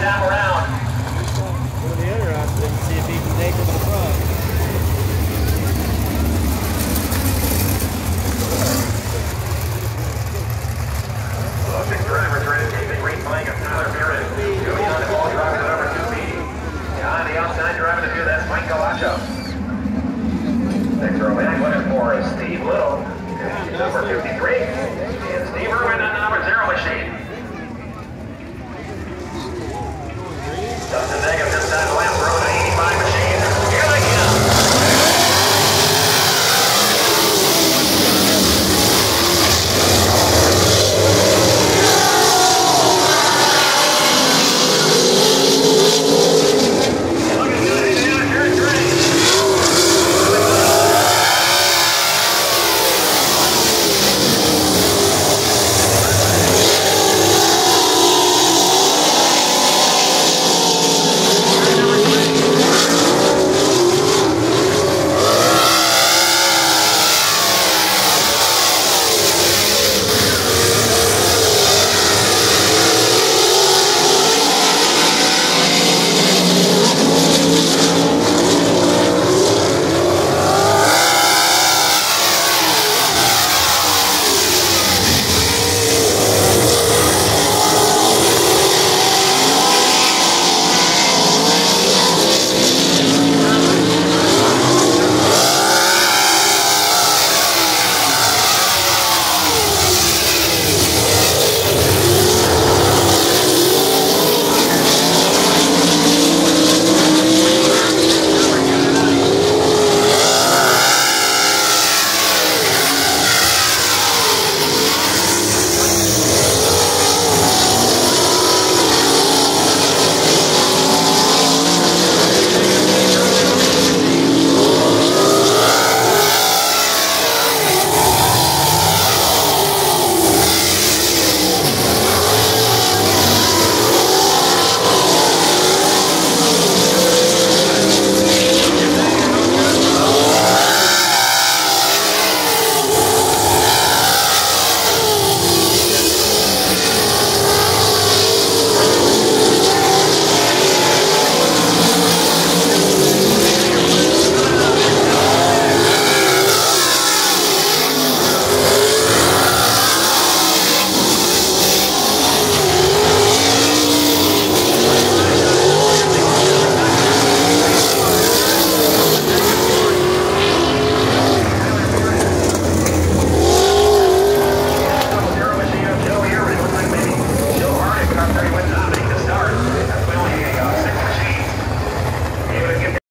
time around. It'll be interesting to see if he can take it to the front. Big drivers ready to take the green flag of Tyler Barrett. Joey on the ball, driving it over 2 feet. On the outside, driving the field, that's Mike Galacho. Next row back, looking for Steve Little. Number 53. And Steve Irwin on the number 0 machine.